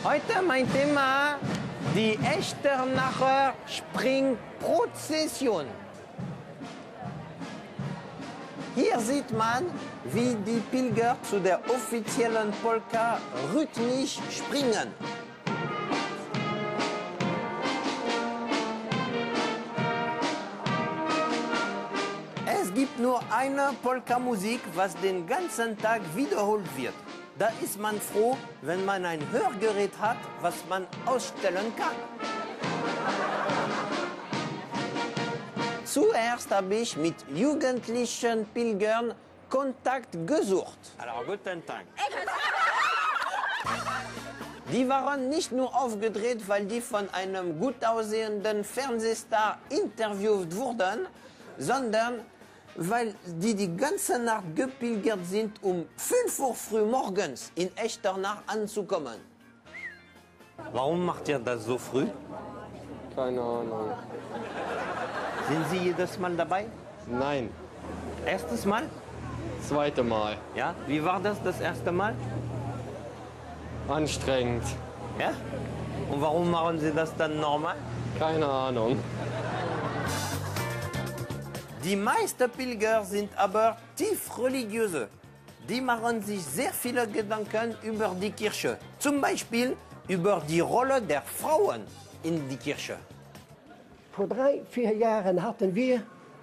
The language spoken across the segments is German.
Heute mein Thema, die Echternacher Springprozession. Hier sieht man, wie die Pilger zu der offiziellen Polka rhythmisch springen. Es gibt nur eine Polka-Musik, was den ganzen Tag wiederholt wird. Da ist man froh, wenn man ein Hörgerät hat, was man ausstellen kann. Zuerst habe ich mit jugendlichen Pilgern Kontakt gesucht. Alors, guten Tag. Die waren nicht nur aufgedreht, weil die von einem gut aussehenden Fernsehstar interviewt wurden, sondern weil die ganze Nacht gepilgert sind, um 5 Uhr früh morgens in Echternach anzukommen. Warum macht ihr das so früh? Keine Ahnung. Sind Sie jedes Mal dabei? Nein, Erstes Mal? zweite Mal. Ja. Wie war das erste Mal? Anstrengend. Ja? Und warum machen Sie das dann normal? Keine Ahnung. Die meisten Pilger sind aber tief religiöse. Die machen sich sehr viele Gedanken über die Kirche. Zum Beispiel über die Rolle der Frauen in die Kirche. Vor 3, 4 Jahren hatten wir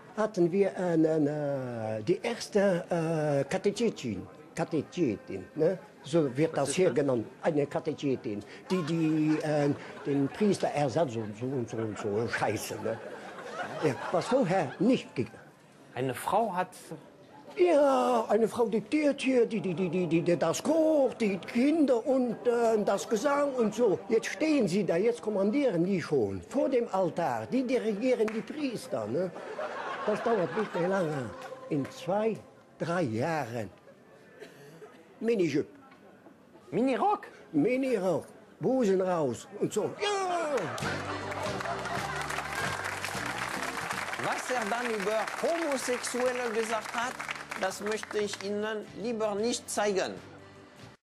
die erste Katechetin, ne? So wird das hier genannt, eine Katechetin, die den Priester ersetzt und so Scheiße. Ne? Ja, was vorher nicht ging. Eine Frau hat... Ja, eine Frau diktiert hier, die das Chor, die Kinder und das Gesang und so. Jetzt stehen sie da, jetzt kommandieren die schon vor dem Altar. Die dirigieren die Priester. Ne? Das dauert nicht mehr lange. In 2, 3 Jahren. Minijup. Minirock? Minirock. Busen raus und so. Ja! Was er dann über Homosexuelle gesagt hat, das möchte ich Ihnen lieber nicht zeigen.